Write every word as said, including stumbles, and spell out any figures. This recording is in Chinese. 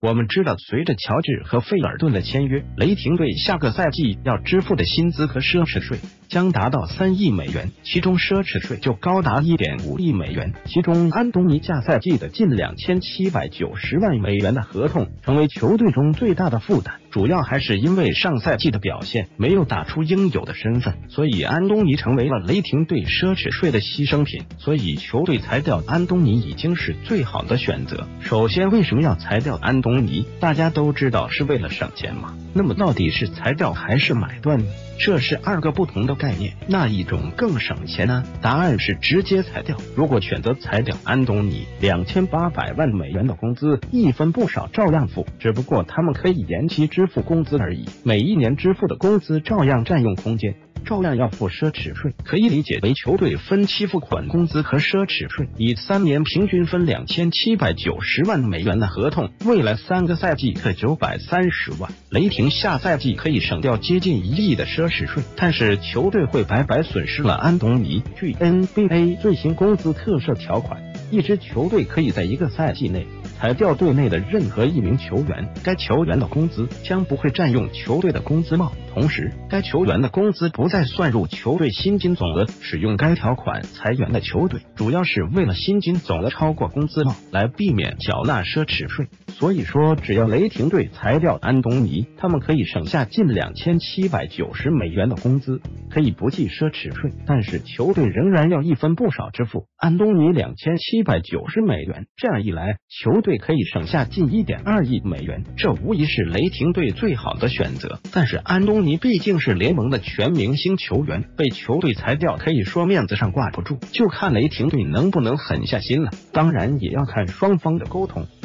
我们知道，随着乔治和费尔顿的签约，雷霆队下个赛季要支付的薪资和奢侈税将达到三亿美元，其中奢侈税就高达 一点五亿美元。其中，安东尼下赛季的近两千七百九十万美元的合同成为球队中最大的负担，主要还是因为上赛季的表现没有打出应有的身份，所以安东尼成为了雷霆队奢侈税的牺牲品。所以球队裁掉安东尼已经是最好的选择。首先，为什么要裁掉安东尼？大家都知道是为了省钱嘛。那么到底是裁掉还是买断呢？这是二个不同的概念，那一种更省钱呢？答案是直接裁掉。如果选择裁掉安东尼，两千八百万美元的工资一分不少照样付，只不过他们可以延期支付工资而已，每一年支付的工资照样占用空间，照样要付奢侈税，可以理解为球队分期付款工资和奢侈税，以三年平均分两千七百九十万美元的合同，未来三个赛季各九百三十万。雷霆下赛季可以省掉接近一亿的奢侈税，但是球队会白白损失了安东尼。据 N B A 最新工资特赦条款，一支球队可以在一个赛季内裁掉队内的任何一名球员，该球员的工资将不会占用球队的工资帽，同时该球员的工资不再算入球队薪金总额。使用该条款裁员的球队主要是为了薪金总额超过工资帽来避免缴纳奢侈税。所以说，只要雷霆队裁掉安东尼，他们可以省下近两千七百九十美元的工资，可以不计奢侈税，但是球队仍然要一分不少支付安东尼两千七百九十美元。这样一来，球队可以省下近 一点二亿美元，这无疑是雷霆队最好的选择。但是安东尼毕竟是联盟的全明星球员，被球队裁掉可以说面子上挂不住，就看雷霆队能不能狠下心了。当然也要看双方的沟通。